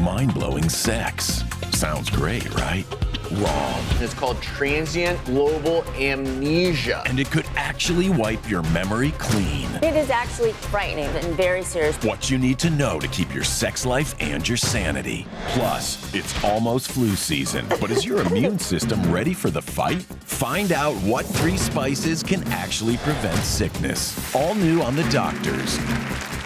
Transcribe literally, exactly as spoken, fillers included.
mind-blowing sex. Sounds great, right? Wrong. It's called transient global amnesia. And it could actually wipe your memory clean. It is actually frightening and very serious. What you need to know to keep your sex life and your sanity. Plus, it's almost flu season, but is your immune system ready for the fight? Find out what three spices can actually prevent sickness. All new on The Doctors.